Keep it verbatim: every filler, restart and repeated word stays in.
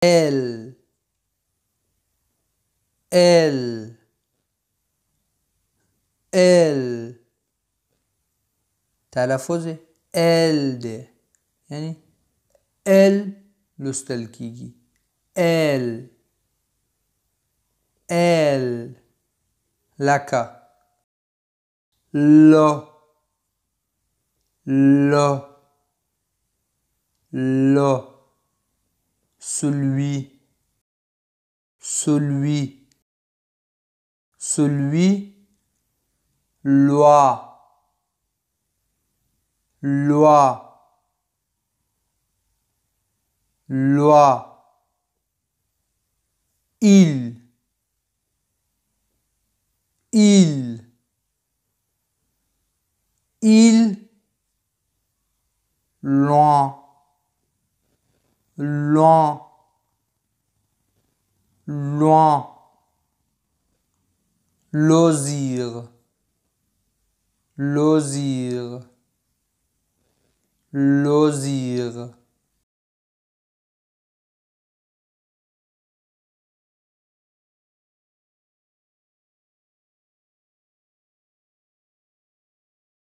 elle, elle, elle. تلفظ ال ده یعنی ال لوستل کیگی ال ال لکا لو لو لو celui celui celui loi loi loi il il il loin loin loin loisir loisir loisir